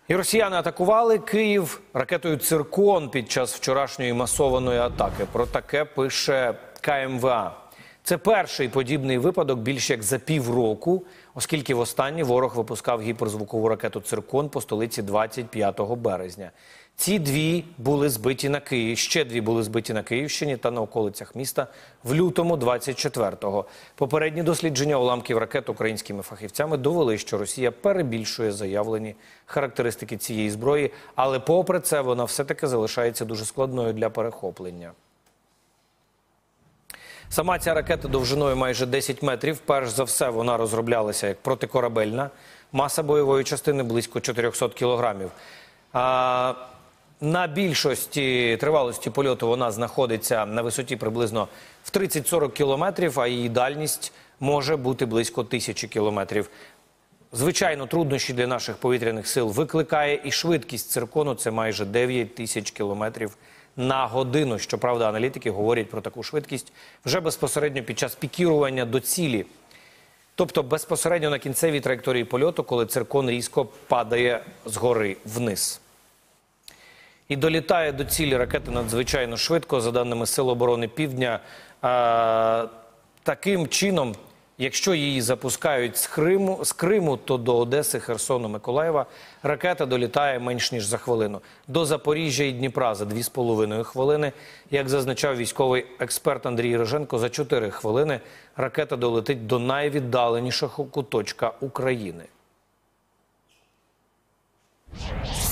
І росіяни атакували Київ ракетою «Циркон» під час вчорашньої масованої атаки. Про таке пише КМВА. Це перший подібний випадок більш як за півроку, оскільки востаннє ворог випускав гіперзвукову ракету «Циркон» по столиці 25 березня. Ці дві були збиті на Києві, ще дві були збиті на Київщині та на околицях міста в лютому 24-го. Попередні дослідження уламків ракет українськими фахівцями довели, що Росія перебільшує заявлені характеристики цієї зброї, але попри це вона все-таки залишається дуже складною для перехоплення. Сама ця ракета довжиною майже 10 метрів. Перш за все, вона розроблялася як протикорабельна. Маса бойової частини близько 400 кілограмів. На більшості тривалості польоту вона знаходиться на висоті приблизно в 30-40 кілометрів, а її дальність може бути близько 1000 кілометрів. Звичайно, труднощі для наших повітряних сил викликає і швидкість «Циркону» – це майже 9000 кілометрів на годину. Щоправда, аналітики говорять про таку швидкість вже безпосередньо під час пікірування до цілі. Тобто безпосередньо на кінцевій траєкторії польоту, коли «Циркон» різко падає згори вниз. І долітає до цілі ракети надзвичайно швидко, за даними Сил оборони Півдня. Таким чином, якщо її запускають з Криму, то до Одеси, Херсону, Миколаєва ракета долітає менш ніж за хвилину. До Запоріжжя і Дніпра за 2,5 хвилини. Як зазначав військовий експерт Андрій Риженко, за 4 хвилини ракета долетить до найвіддаленішого куточка України.